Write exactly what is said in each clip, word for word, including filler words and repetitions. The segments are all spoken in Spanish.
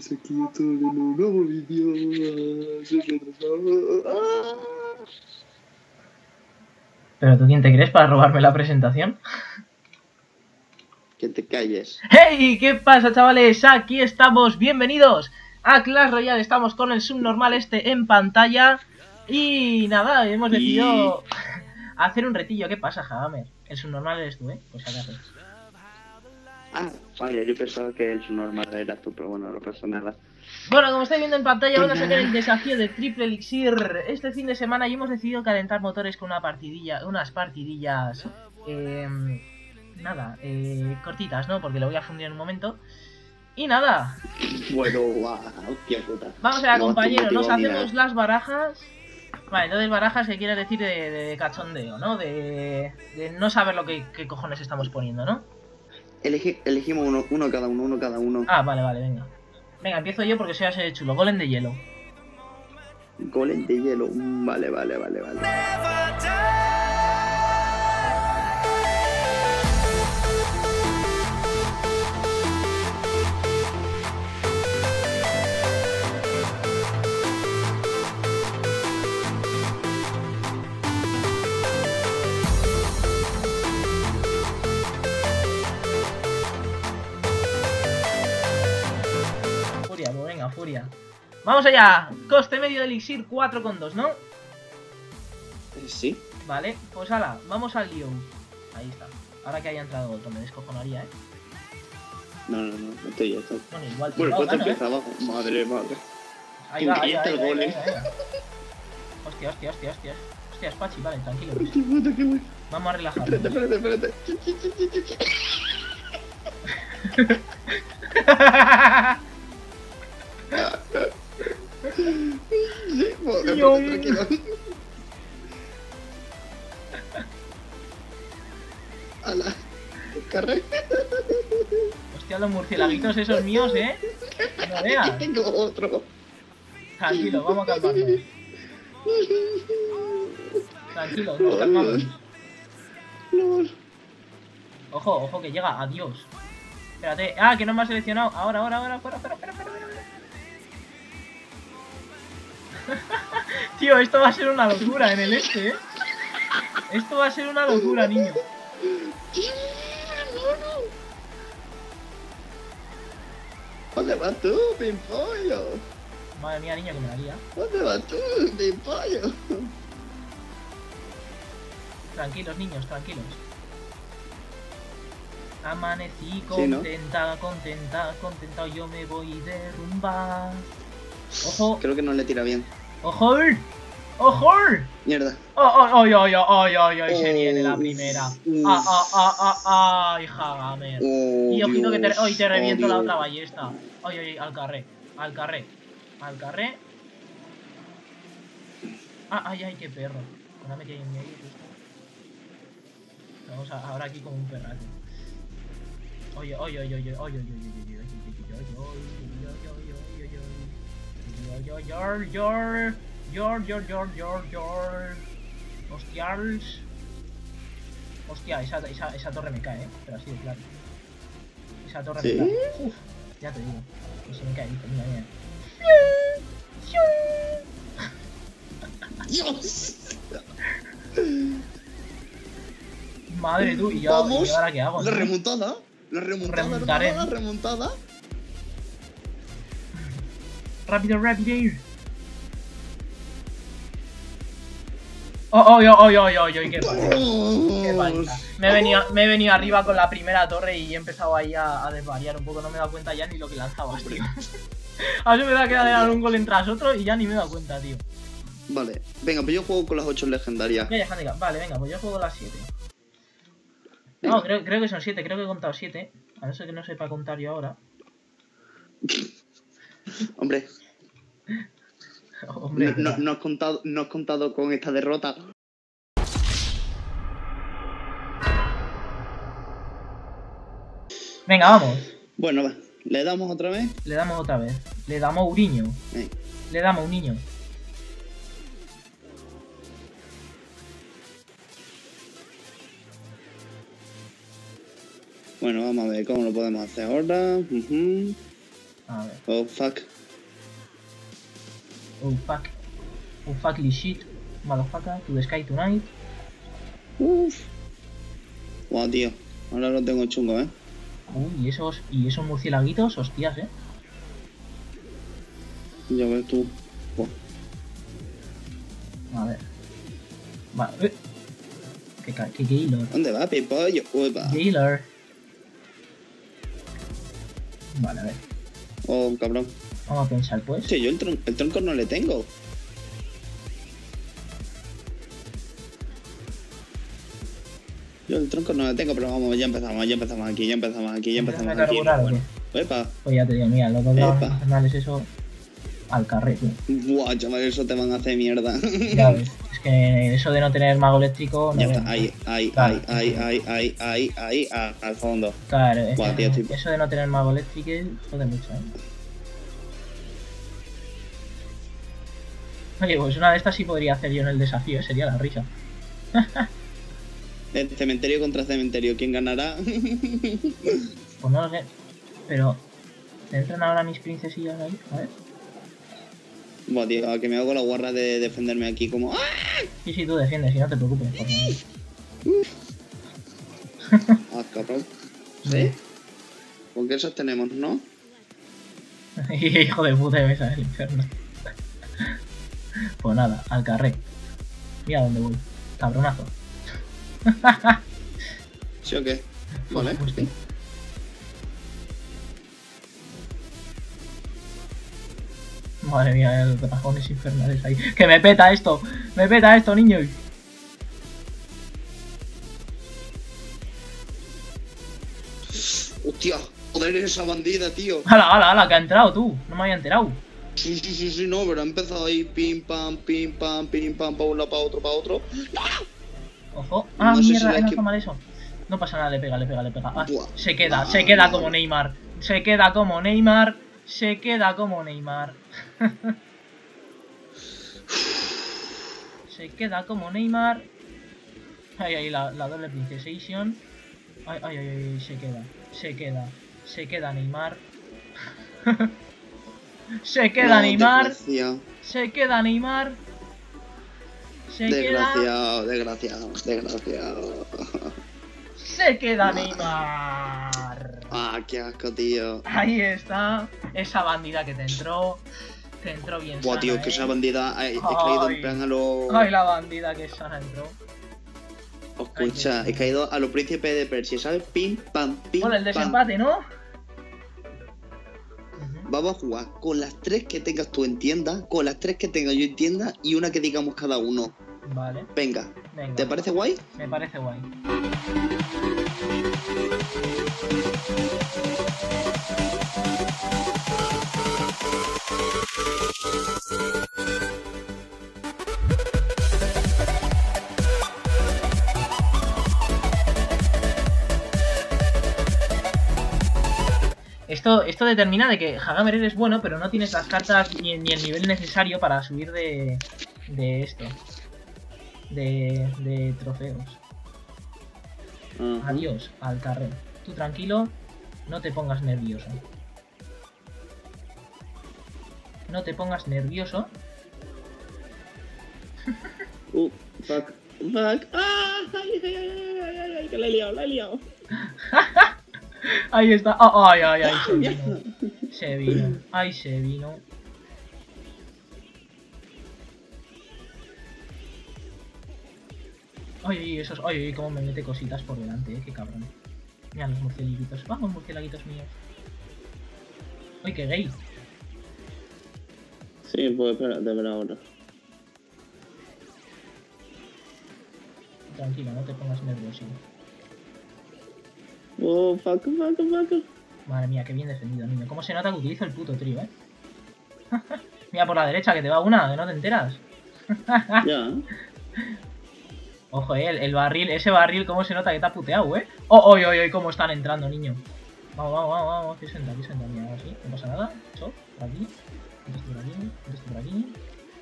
estés aquí en todo en un nuevo vídeo. ¿Pero tú quién te crees para robarme la presentación? Que te calles. ¡Hey! ¿Qué pasa, chavales? Aquí estamos, bienvenidos a Clash Royale. Estamos con el subnormal este en pantalla. Y nada, hemos decidido y... hacer un retillo. ¿Qué pasa, Jagamer? El subnormal eres tú, ¿eh? Pues acaso. Ah, vaya, yo pensaba que el subnormal era tú, pero bueno, no pasa nada. Bueno, como estáis viendo en pantalla, van a sacar el desafío de Triple Elixir este fin de semana y hemos decidido calentar motores con una partidilla, unas partidillas, eh, nada, eh, cortitas, ¿no? Porque lo voy a fundir en un momento. Y nada. Bueno, guau, hostia puta. Vamos allá, no, compañeros, nos hacemos las barajas. Vale, entonces barajas que quiere decir de, de cachondeo, ¿no? De, de no saber lo que qué cojones estamos poniendo, ¿no? Elegi, elegimos uno, uno cada uno, uno cada uno. Ah, vale, vale, venga. Venga, empiezo yo porque soy así chulo. Golem de hielo. Golem de hielo. Vale, vale, vale, vale. Furia, pues venga, furia. Vamos allá. Coste medio de elixir cuatro coma dos, ¿no? Sí. Vale, pues ala, vamos al lío. Ahí está. Ahora que haya entrado otro, me descojonaría, ¿eh? No, no, no, no estoy ya, estoy. Bueno, igual Bueno, pues te ¿eh? empieza abajo. Madre, madre. Ahí va, ahí va, ahí va, el ahí va, ahí va. Hostia, hostia, hostia, hostia. Hostia, Spachi, vale, tranquilo. Hostia puta, qué bueno. Vamos a relajar. Espérate, espérate, espérate. Sí, pues, Yo... tranquilo. Ala, carré. Hostia, los murcielaguitos esos míos, ¿eh? No veas. Tengo otro. Tranquilo, vamos a calmarnos. Tranquilo, nos calmamos. No. Ojo, ojo que llega, adiós. Espérate, ah, que no me ha seleccionado. Ahora, ahora, ahora, fuera, fuera, fuera, fuera, fuera. Tío, esto va a ser una locura en el este, ¿eh? Esto va a ser una locura, niño. ¿Dónde vas tú, pimpollo? Madre mía, niño, que me la lía. ¿Dónde vas tú, pimpollo? Tranquilos, niños, tranquilos. Amanecí Sí, ¿no? contenta, contenta, contenta. Yo me voy de rumba. Ojo. Creo que no le tira bien. ¡Ojo! ¡Ojo! Mierda. ¡Oh, ay, ay, ay, ay, ay! Se Oh, viene la primera. uf. ¡Ah, ah, ah, ah, ay, Jagamer! Oh, Y ojito que te, hoy te reviento oh, la Dios. otra ballesta. ¡Ay, ay, al carré! Al carré. Al carré. ¡Ah, ay, ay, qué perro! Ahora me caí en medio. Vamos a, ahora aquí como un perraco. Oye, oye, oye, oye, oye, oye, oye, oye, oye, oye, Yor, yor, yor, yor, yor. Hostials. Hostia, esa, esa, esa torre me cae, eh. Pero así de claro. Esa torre ¿Sí? me cae. Uf, ya te digo. Y se me cae, mira, mira. ¡Dios! Madre tú, y yo, ¿y ahora qué hago? La ¿no? remontada. La remontada, Remontaré. hermano, la remontada. Rápido, rápido. Oh, oh, oh, oh, oh, oh, oh, qué paliza. Qué paliza. Me he, venido, me he venido arriba con la primera torre y he empezado ahí a, a desvariar un poco. No me he dado cuenta ya ni lo que lanzabas, tío. A ver, me da que dar un gol tras otro y ya ni me he dado cuenta, tío. Vale, venga, pues yo juego con las ocho legendarias. Vaya, handicap. Vale, venga, pues yo juego las siete. No, creo, creo que son siete, creo que he contado siete. A no ser que no sepa contar yo ahora. Hombre, Hombre, no, no, no, has contado, no has contado con esta derrota. venga, vamos. Bueno, va, ¿le damos otra vez? Le damos otra vez. Le damos un niño. Eh. Le damos un niño. Bueno, vamos a ver cómo lo podemos hacer ahora. Uh-huh. A ver. Oh, fuck. Oh, fuck. Oh, fuckly shit. Motherfucker. To the sky tonight. Uff. Guau, tío. Ahora lo tengo chungo, ¿eh? Uy, y esos, y esos murciélaguitos, hostias, ¿eh? Ya ves tú. Buah. A ver. Vale. Eh. ¿Qué, qué Gaylor? ¿Dónde va, Pipollo? Uy, va. Gaylor. Vale, a ver. Oh, cabrón. Vamos a pensar, pues. Che, yo el, tron el tronco no le tengo. Yo el tronco no le tengo, pero vamos, ya empezamos, ya empezamos aquí, ya empezamos aquí, ya empezamos aquí. Bueno, Epa. pues ya te digo, mira, los dos infernales, eso. Al carré, tío. Buah, chaval, eso te van a hacer mierda. Ya ves, es que eso de no tener mago eléctrico. No ya ves, está, ahí, ahí, claro, ahí, ahí, ahí, ahí, ahí, ahí, a, al fondo. Claro, Buah, es, tío, es, tío. eso de no tener mago eléctrico jode mucho, ¿eh? Oye, pues una de estas sí podría hacer yo en el desafío, ¿eh? Sería la risa. El cementerio contra cementerio, ¿quién ganará? Pues no lo sé. Pero, ¿te entran ahora mis princesillas ahí? A ver. Buah, tío, a que me hago la guarra de defenderme aquí como... ¡Ah! Sí, sí, tú defiendes, y no te preocupes. Porque... Ah, cabrón. ¿Sí? ¿Con qué esas tenemos, no? Hijo de puta de mesa del infierno. Pues nada, al carré. Mira dónde voy. Cabronazo. ¿Sí o qué? Vale. Pues, pues, madre mía, los dragones infernales ahí. ¡Que me peta esto! ¡Me peta esto, niño! ¡Hostia! ¡Joder, esa bandida, tío! ¡Hala, hala, hala! Que ha entrado tú. No me había enterado. Sí, sí, sí, sí, no, pero ha empezado ahí pim, pam, pim, pam, pim, pam, para un lado, para otro, para otro. Ojo. Ah, No sé mierda, si he la lanzado mal eso. No pasa nada, le pega, le pega, le pega. Ah, Buah. se queda, Ah, se queda no. como Neymar. Se queda como Neymar. Se queda como Neymar. Se queda como Neymar. Ay, ay, la, la doble princesation. Ay, ay, ay, ay, se queda. Se queda. Se queda Neymar. Se queda No, Neymar. desgraciado. Se queda Neymar. Se queda. Desgraciado, desgraciado, desgraciado. Se queda Neymar. Ah, qué asco, tío. Ahí está. Esa bandida que te entró. Te entró bien. Buah, sana, tío, ¿eh? que esa bandida he, he caído Ay. en plan a lo... Ay, la bandida que sana entró. Escucha, Ay, he caído a los príncipes de Persia, ¿sabes? Pim, pam, pim, Bueno, el pam. desempate, ¿no? Vamos a jugar con las tres que tengas tú en tienda, con las tres que tenga yo en tienda y una que digamos cada uno. Vale. Venga, Venga. ¿te parece guay? Me parece guay. Esto, esto determina de que Hagamer es bueno, pero no tienes las cartas ni, ni el nivel necesario para subir de, de esto. De, de trofeos. Ajá. Adiós, al carré. Tú tranquilo, no te pongas nervioso. No te pongas nervioso. Uh, fuck, fuck. ¡Ah! ¡Ay, ay, ay, ay, ay, ay! Que la he liado, la he liado. Ahí está. Oh, ay, ay, ay, se vino. Se vino. Ay, se vino. Ay, ay, esos. Ay, ay, cómo me mete cositas por delante, eh. Qué cabrón. Mira los murciélaguitos. Vamos, murciélaguitos míos. Ay, qué gay. Sí, pues espérate, ver ahora. Tranquilo, no te pongas nervioso. Oh, fuck, fuck, fuck. Madre mía, qué bien defendido, niño. ¿Cómo se nota que utilizo el puto trío, eh? Mira por la derecha, que te va una, que no te enteras. Ya. Ojo, eh, el, el barril, ese barril, cómo se nota que te ha puteado, eh. Oh, oy, oy, oy, cómo están entrando, niño. Vamos, vamos, vamos, vamos, que senta, que senta, mira, así, no pasa nada. Eso, por aquí, esto por aquí, esto por aquí.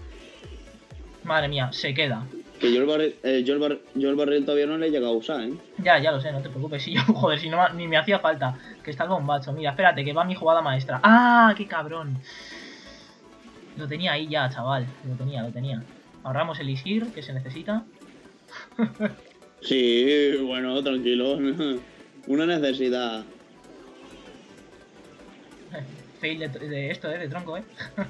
Madre mía, se queda. Que yo el barril, eh, yo el bar, yo el barril todavía no le he llegado a usar, ¿eh? Ya, ya lo sé, no te preocupes. Si yo, joder, si no ni me hacía falta. Que está el bombacho. Mira, espérate, que va mi jugada maestra. ¡Ah, qué cabrón! Lo tenía ahí ya, chaval. Lo tenía, lo tenía. Ahorramos el Isir, que se necesita. Sí, bueno, tranquilo. Una necesidad. Fail de, de esto, eh, de tronco, eh.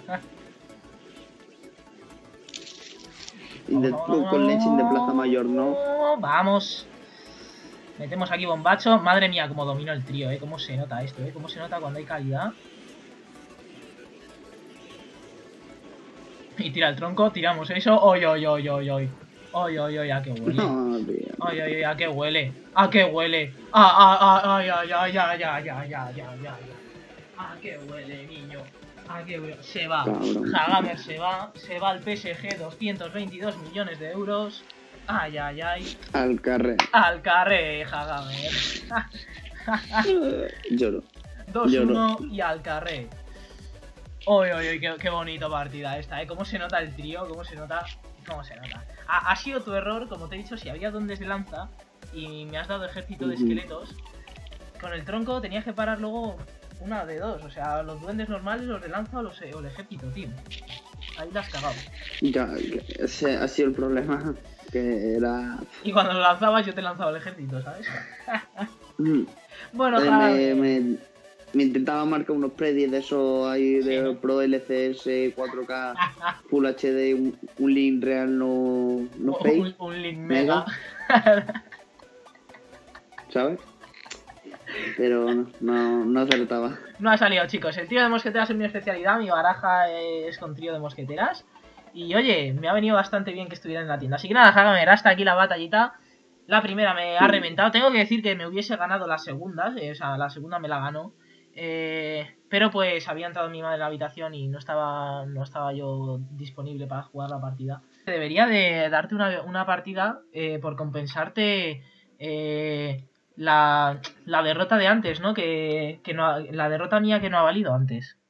Y de Vamos, con Lechín de Plaza Mayor, ¿no? Vamos. Metemos aquí bombacho. Madre mía, cómo domino el trío, eh. Cómo se nota esto, eh. Cómo se nota cuando hay calidad. Y tira el tronco, tiramos eso. ¡Oy, oy, oy, oy, oy! ¡Oy, oy, oy! ¿A qué huele? No, tío. ¡Ay, ay, ay! ¿A qué huele? ¿A qué huele? ¡Ah, ah, ah! ¡Ay, ay, ay, ay, ay, ay, ay, ay, ay! ¿A qué huele, niño? ¿A qué huele? Se va. Hagamer se va. Se va al P S G, doscientos veintidós millones de euros. ¡Ay, ay, ay! Al carré. Al carré, Hagamer. Lloro. dos uno y al carré. ¡Uy, uy, uy! Qué, qué bonito partida esta, ¿eh? ¿Cómo se nota el trío? ¿Cómo se nota? ¿Cómo se nota? Ha, ha sido tu error, como te he dicho, si había dondes de lanza y me has dado ejército de esqueletos, con el tronco tenías que parar luego una de dos. O sea, los duendes normales, los de lanza o, los, o el ejército, tío. Ahí la has cagado. Ya, ese ha sido el problema. Que era... Y cuando lo lanzabas yo te lanzaba el ejército, ¿sabes? Mm. Bueno, Eh, ojalá... me, me, me intentaba marcar unos predis de esos ahí de Sí. Pro L C S cuatro K Full H D, un, un link real no, no fake, un, un link mega. mega. ¿Sabes? Pero no, no, no acertaba. No ha salido, chicos. El trío de mosqueteras es mi especialidad. Mi baraja es con trío de mosqueteras. Y oye, me ha venido bastante bien que estuviera en la tienda. Así que nada, Hagamer, hasta aquí la batallita. La primera me ha reventado. Tengo que decir que me hubiese ganado la segunda. Eh, o sea, la segunda me la ganó. Eh, pero pues había entrado mi madre en la habitación y no estaba, no estaba yo disponible para jugar la partida. Debería de darte una, una partida eh, por compensarte eh, la, la derrota de antes, ¿no? Que, que no ha- la derrota mía que no ha valido antes.